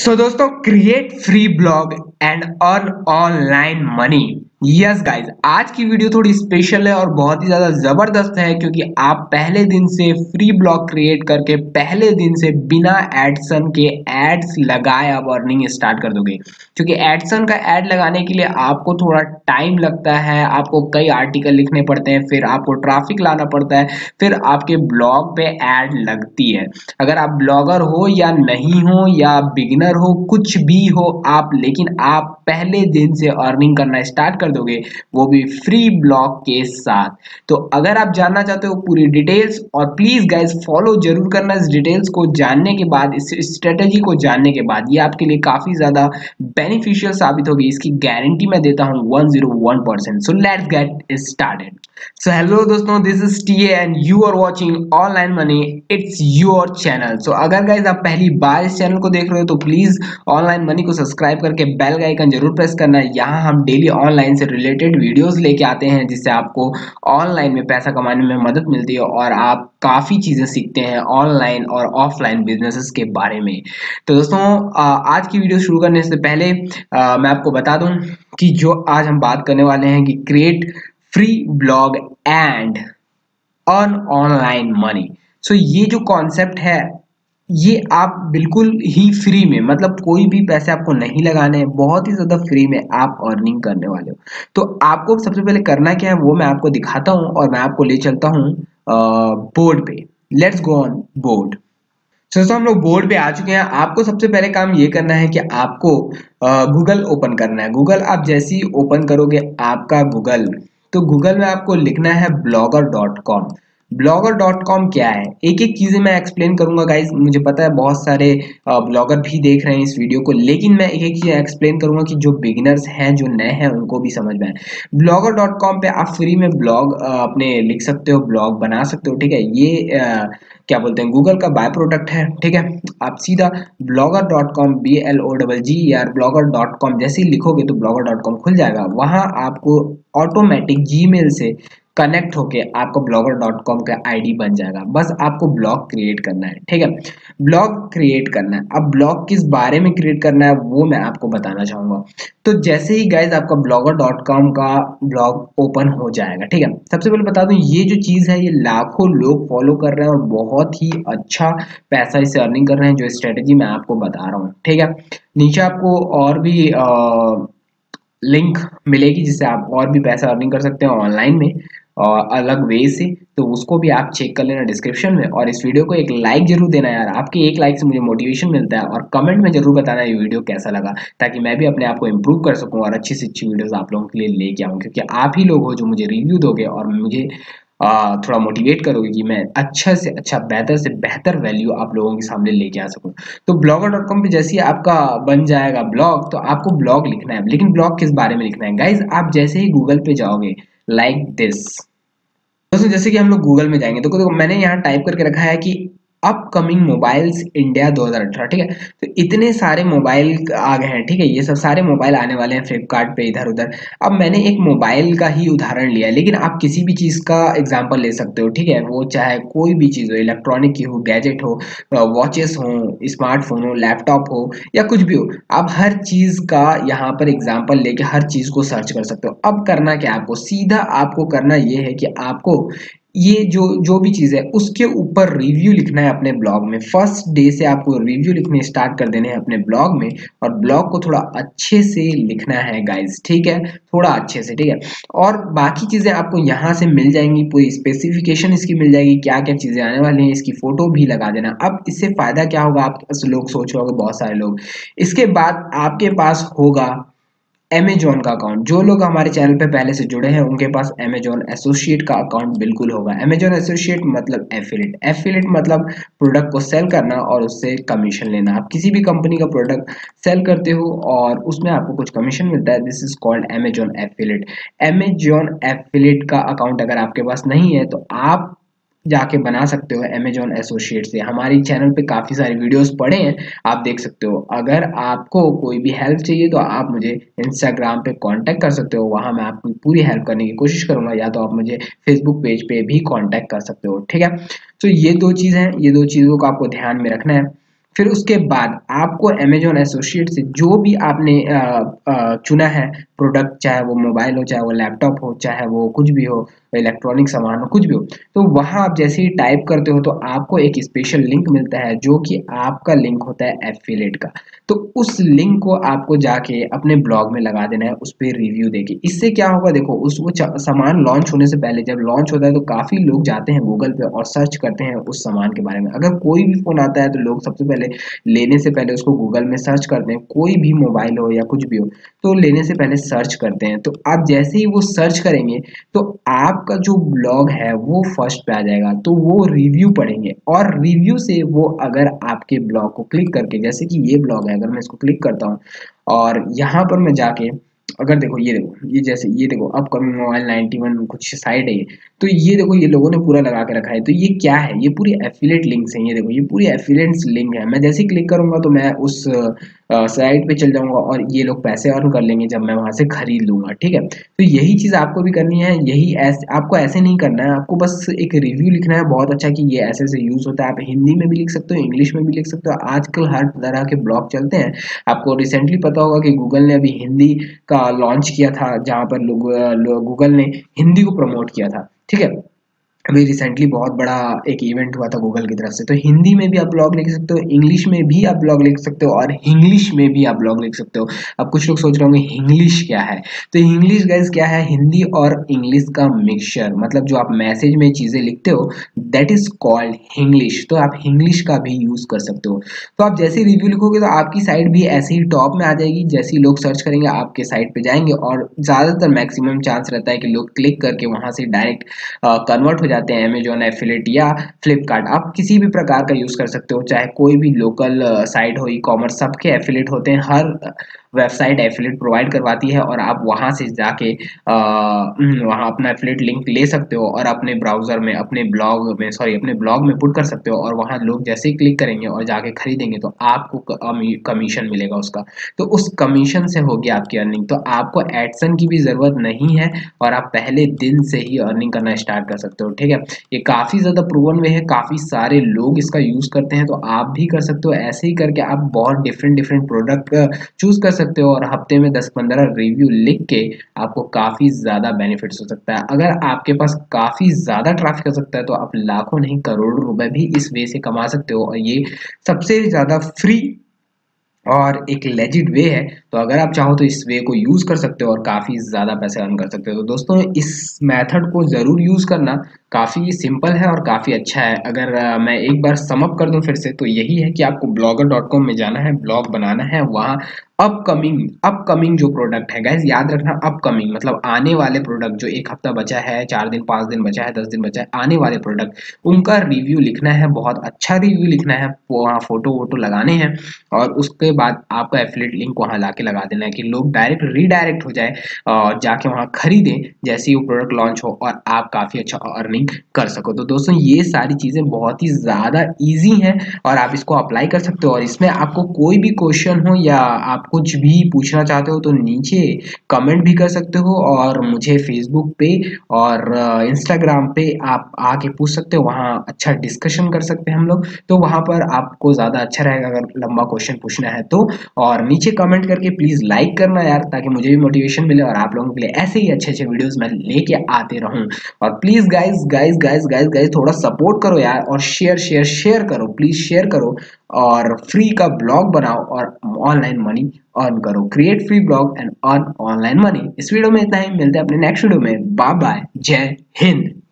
सो दोस्तों, create free blog and earn online money. Yes guys, आज की वीडियो थोड़ी स्पेशल है और बहुत ही ज्यादा जबरदस्त है क्योंकि आप पहले दिन से फ्री ब्लॉग क्रिएट करके पहले दिन से बिना एडसन के एड्स लगाए अब अर्निंग स्टार्ट कर दोगे। क्योंकि एडसन का एड लगाने के लिए आपको थोड़ा टाइम लगता है, आपको कई आर्टिकल लिखने पड़ते हैं, फिर आपको ट्रैफिक लाना पड़ता है, फिर आपके ब्लॉग पे एड लगती है। अगर आप ब्लॉगर हो या नहीं हो या बिगिनर हो, कुछ भी हो आप, लेकिन आप पहले दिन से अर्निंग करना स्टार्ट कर दोगे, वो भी फ्री ब्लॉग के साथ। तो अगर आप जानना चाहते हो पूरी डिटेल्स, और प्लीज गाइज फॉलो जरूर करना इस डिटेल्स को जानने के बाद, इस स्ट्रेटेजी को जानने के बाद, ये आपके लिए काफी ज्यादा बेनिफिशियल साबित होगी, इसकी गारंटी मैं देता हूं 101%। So let's get started. So hello दोस्तों, this is TA and you are watching online money, it's your channel. So अगर गाइज आप पहली बार इस चैनल को देख रहे हो तो प्लीज ऑनलाइन मनी को सब्सक्राइब करके बेल का आइकन जरूर प्रेस करना है। यहाँ हम डेली ऑनलाइन से रिलेटेड वीडियोस लेके आते हैं जिससे आपको ऑनलाइन में पैसा कमाने में मदद मिलती है और आप काफी चीजें सीखते हैं ऑनलाइन और ऑफलाइन बिजनेसेस के बारे में। तो दोस्तों, आज की वीडियो शुरू करने से पहले मैं आपको बता दूं कि जो आज हम बात करने वाले हैं कि create free blog and earn online money. So ये जो कॉन्सेप्ट है, ये आप बिल्कुल ही फ्री में, मतलब कोई भी पैसे आपको नहीं लगाने हैं, बहुत ही ज्यादा फ्री में आप अर्निंग करने वाले हो। तो आपको सबसे पहले करना क्या है वो मैं आपको दिखाता हूं और मैं आपको ले चलता हूं बोर्ड पे। Let's go on board. तो दोस्तों, हम लोग बोर्ड पे आ चुके हैं। आपको सबसे पहले काम ये करना है कि आपको गूगल ओपन करना है। गूगल आप जैसे ही ओपन करोगे आपका गूगल, तो गूगल में आपको लिखना है blogger.com। blogger.com क्या है, एक एक चीजें मैं एक्सप्लेन करूंगा गाइज। मुझे पता है बहुत सारे ब्लॉगर भी देख रहे हैं इस वीडियो को, लेकिन मैं एक एक चीज एक्सप्लेन करूंगा कि जो बिगिनर्स हैं, जो नए हैं, उनको भी समझ में आए। blogger.com पे आप फ्री में ब्लॉग अपने लिख सकते हो, ब्लॉग बना सकते हो। ठीक है, ये क्या बोलते हैं, गूगल का बाय प्रोडक्ट है। ठीक है, आप सीधा blogger.com BLOGGER blogger.com जैसे ही लिखोगे तो blogger.com खुल जाएगा। वहां आपको ऑटोमेटिक जीमेल से कनेक्ट होके आपका blogger.com का आईडी बन जाएगा। बस आपको ब्लॉग क्रिएट करना है। ठीक है, ब्लॉग क्रिएट करना है। अब ब्लॉग किस बारे में क्रिएट करना है वो मैं आपको बताना चाहूंगा। तो जैसे ही गाइज आपका blogger.com का ब्लॉग ओपन हो जाएगा, ठीक है, सबसे पहले बता दूं ये जो चीज है ये लाखों लोग फॉलो कर रहे हैं और बहुत ही अच्छा पैसा इससे अर्निंग कर रहे हैं, जो स्ट्रेटेजी मैं आपको बता रहा हूँ। ठीक है, नीचे आपको और भी लिंक मिलेगी जिससे आप और भी पैसा अर्निंग कर सकते हैं ऑनलाइन में और अलग वे से। तो उसको भी आप चेक कर लेना डिस्क्रिप्शन में, और इस वीडियो को एक लाइक जरूर देना यार। आपके एक लाइक से मुझे मोटिवेशन मिलता है, और कमेंट में जरूर बताना ये वीडियो कैसा लगा, ताकि मैं भी अपने आप को इम्प्रूव कर सकूं और अच्छी से अच्छी वीडियोस आप लोगों के लिए लेके आऊं। क्योंकि आप ही लोग हो जो मुझे रिव्यू दोगे और मुझे थोड़ा मोटिवेट करोगे कि मैं अच्छा से अच्छा, बेहतर से बेहतर वैल्यू आप लोगों के सामने लेके आ सकूं। तो blogger.com पे जैसे ही आपका बन जाएगा ब्लॉग, तो आपको ब्लॉग लिखना है। लेकिन ब्लॉग किस बारे में लिखना है गाइज, आप जैसे ही गूगल पे जाओगे लाइक दिस, दोस्तों जैसे कि हम लोग गूगल में जाएंगे तो देखो मैंने यहाँ टाइप करके रखा है कि अपकमिंग मोबाइल्स इंडिया 2018। ठीक है, तो इतने सारे मोबाइल आ गए हैं। ठीक है, ये सब सारे मोबाइल आने वाले हैं फ्लिपकार्ट पे इधर उधर। अब मैंने एक मोबाइल का ही उदाहरण लिया है, लेकिन आप किसी भी चीज का एग्जांपल ले सकते हो। ठीक है, वो चाहे कोई भी चीज हो, इलेक्ट्रॉनिक की हो, गैजेट हो, वॉचेस हो, स्मार्टफोन हो, लैपटॉप हो, या कुछ भी हो, आप हर चीज का यहाँ पर एग्जाम्पल लेके हर चीज को सर्च कर सकते हो। अब करना क्या, आपको सीधा आपको करना ये है कि आपको ये जो जो भी चीज है उसके ऊपर रिव्यू लिखना है अपने ब्लॉग में। फर्स्ट डे से आपको रिव्यू लिखने स्टार्ट कर देने हैं अपने ब्लॉग में, और ब्लॉग को थोड़ा अच्छे से लिखना है गाइज। ठीक है, थोड़ा अच्छे से। ठीक है, और बाकी चीजें आपको यहाँ से मिल जाएंगी, पूरी स्पेसिफिकेशन इसकी मिल जाएगी, क्या क्या चीजें आने वाली हैं, इसकी फोटो भी लगा देना। अब इससे फायदा क्या होगा, आप लोग सोच रहे होंगे बहुत सारे लोग, इसके बाद आपके पास होगा Amazon का अकाउंट। जो लोग हमारे चैनल पे पहले से जुड़े हैं उनके पास Amazon एसोसिएट का अकाउंट बिल्कुल होगा। Amazon एसोसिएट मतलब एफिलिएट, एफिलिएट मतलब प्रोडक्ट को सेल करना और उससे कमीशन लेना। आप किसी भी कंपनी का प्रोडक्ट सेल करते हो और उसमें आपको कुछ कमीशन मिलता है, this is called Amazon affiliate. Amazon affiliate का अकाउंट अगर आपके पास नहीं है तो आप जाके बना सकते हो Amazon एसोसिएट से। हमारी चैनल पे काफी सारे वीडियोस पड़े हैं, आप देख सकते हो। अगर आपको कोई भी हेल्प चाहिए तो आप मुझे इंस्टाग्राम पे कांटेक्ट कर सकते हो, वहां मैं आपकी पूरी हेल्प करने की कोशिश करूंगा, या तो आप मुझे फेसबुक पेज पे भी कांटेक्ट कर सकते हो। ठीक है, तो ये दो चीज हैं, ये दो चीजों को आपको ध्यान में रखना है। फिर उसके बाद आपको अमेजॉन एसोसिएट से जो भी आपने चुना है प्रोडक्ट, चाहे वो मोबाइल हो, चाहे वो लैपटॉप हो, चाहे वो कुछ भी हो, इलेक्ट्रॉनिक सामान हो, कुछ भी हो, तो वहां आप जैसे ही टाइप करते हो तो आपको एक स्पेशल लिंक मिलता है जो कि आपका लिंक होता है एफिलिएट का। तो उस लिंक को आपको जाके अपने ब्लॉग में लगा देना है, उस पर रिव्यू देके। इससे क्या होगा, देखो उस वो सामान लॉन्च होने से पहले, जब लॉन्च होता है तो काफी लोग जाते हैं गूगल पे और सर्च करते हैं उस सामान के बारे में। अगर कोई भी फोन आता है तो लोग सबसे पहले लेने से पहले उसको गूगल में सर्च करते हैं, कोई भी मोबाइल हो या कुछ भी हो तो लेने से पहले सर्च करते हैं। तो आप जैसे ही वो सर्च करेंगे तो आपका जो ब्लॉग है वो फर्स्ट पे आ जाएगा, तो वो रिव्यू पढ़ेंगे और रिव्यू से वो अगर आपके ब्लॉग को क्लिक करके, जैसे कि ये ब्लॉग है, अगर मैं इसको क्लिक करता हूँ और यहाँ पर मैं जाके अगर देखो ये जैसे ये देखो अपकमिंग मोबाइल 91 कुछ साइट है ये, तो ये देखो ये लोगों ने पूरा लगा के रखा है। तो ये क्या है, ये पूरी एफिलिएट लिंक्स हैं। ये देखो ये पूरी एफिलिएट लिंक है। मैं जैसे ही क्लिक करूंगा तो मैं उस साइट पे चल जाऊंगा और ये लोग पैसे अर्न कर लेंगे जब मैं वहां से खरीद लूंगा। ठीक है, तो यही चीज आपको भी करनी है। यही आपको ऐसे नहीं करना है, आपको बस एक रिव्यू लिखना है बहुत अच्छा कि ये ऐसे ऐसे यूज होता है। आप हिंदी में भी लिख सकते हो, इंग्लिश में भी लिख सकते हो। आजकल हर तरह के ब्लॉग चलते हैं। आपको रिसेंटली पता होगा कि गूगल ने अभी हिंदी का लॉन्च किया था, जहां पर गूगल ने हिंदी को प्रमोट किया था। ठीक है, अभी रिसेंटली बहुत बड़ा एक इवेंट हुआ था गूगल की तरफ से। तो हिंदी में भी आप ब्लॉग लिख सकते हो, इंग्लिश में भी आप ब्लॉग लिख सकते हो और इंग्लिश में भी आप ब्लॉग लिख सकते हो। अब कुछ लोग सोच रहे होंगे इंग्लिश क्या है, तो इंग्लिश गाइस क्या है, हिंदी और इंग्लिश का मिक्सचर। मतलब जो आप मैसेज में चीजें लिखते हो दैट इज कॉल्ड इंग्लिश। तो आप इंग्लिश का भी यूज कर सकते हो। तो आप जैसे रिव्यू लिखोगे तो आपकी साइट भी ऐसे ही टॉप में आ जाएगी। जैसे ही लोग सर्च करेंगे आपके साइट पे जाएंगे और ज्यादातर मैक्सिमम चांस रहता है कि लोग क्लिक करके वहां से डायरेक्ट कन्वर्ट हो जाते हैं अमेजॉन एफिलिएट या फ्लिपकार्ट। आप किसी भी प्रकार का यूज कर सकते हो, चाहे कोई भी लोकल साइट हो, ई कॉमर्स, सबके एफिलिएट होते हैं। हर वेबसाइट एफिलिएट प्रोवाइड करवाती है और आप वहां से जाके वहां अपना एफिलिएट लिंक ले सकते हो और अपने ब्राउजर में, अपने ब्लॉग में पुट कर सकते हो। और वहां लोग जैसे ही क्लिक करेंगे और जाके खरीदेंगे तो आपको कमीशन मिलेगा उसका। तो उस कमीशन से होगी आपकी अर्निंग। तो आपको एडसन की भी जरूरत नहीं है और आप पहले दिन से ही अर्निंग करना स्टार्ट कर सकते हो। ठीक है, ये काफी ज्यादा प्रूवन वे है, काफी सारे लोग इसका यूज करते हैं, तो आप भी कर सकते हो। ऐसे ही करके आप बहुत डिफरेंट डिफरेंट प्रोडक्ट चूज कर सकते हो और हफ्ते में 10-15 रिव्यू लिख के आपको काफी ज्यादा बेनिफिट्स हो सकता है। अगर आपके पास काफी ज्यादा ट्रैफिक हो सकता है तो आप लाखों नहीं करोड़ों रुपए भी इस वे से कमा सकते हो। और ये सबसे ज्यादा फ्री और एक लेजिट वे है। तो अगर आप चाहो तो इस वे को यूज कर सकते हो और काफी ज्यादा पैसे अर्न कर सकते हो। तो दोस्तों इस मेथड को जरूर यूज करना, काफी सिंपल है और काफी अच्छा है। अगर मैं एक बार समअप कर दूं फिर से, तो यही है कि आपको blogger.com में जाना है, ब्लॉग बनाना है। वहाँ अपकमिंग जो प्रोडक्ट है गाइस, याद रखना अपकमिंग मतलब आने वाले प्रोडक्ट, जो एक हफ्ता बचा है, 4 दिन 5 दिन बचा है, 10 दिन बचा है, आने वाले प्रोडक्ट, उनका रिव्यू लिखना है, बहुत अच्छा रिव्यू लिखना है। वहाँ फोटो वोटो लगाने हैं और उसके बाद आपका एफिलिएट लिंक वहां लाके लगा देना है कि लोग डायरेक्ट रीडायरेक्ट हो जाए और जाके वहां खरीदें जैसे ही वो प्रोडक्ट लॉन्च हो और आप काफी अच्छा अर्निंग कर सको। तो दोस्तों ये सारी चीजें बहुत ही ज्यादा इजी हैं और आप इसको अप्लाई कर सकते हो। और इसमें आपको कोई भी क्वेश्चन हो या आप कुछ भी पूछना चाहते हो तो नीचे कमेंट भी कर सकते हो और मुझे फेसबुक पे और इंस्टाग्राम पे आप आके पूछ सकते हो। वहाँ अच्छा डिस्कशन कर सकते हैं हम लोग। तो वहां पर आपको ज्यादा अच्छा रहेगा अगर लंबा क्वेश्चन पूछना है तो। और नीचे कमेंट करके प्लीज लाइक करना यार, ताकि मुझे भी मोटिवेशन मिले और आप लोगों के लिए ऐसे ही अच्छे अच्छे वीडियोस मैं लेके आते रहूं। और please guys guys guys guys guys थोड़ा सपोर्ट करो यार और शेयर शेयर शेयर करो, प्लीज शेयर करो और फ्री का ब्लॉग बनाओ और ऑनलाइन मनी अर्न करो। Create free blog and earn online money. इस वीडियो में इतना ही, मिलते हैं अपने नेक्स्ट वीडियो में। बाय बाय, जय हिंद।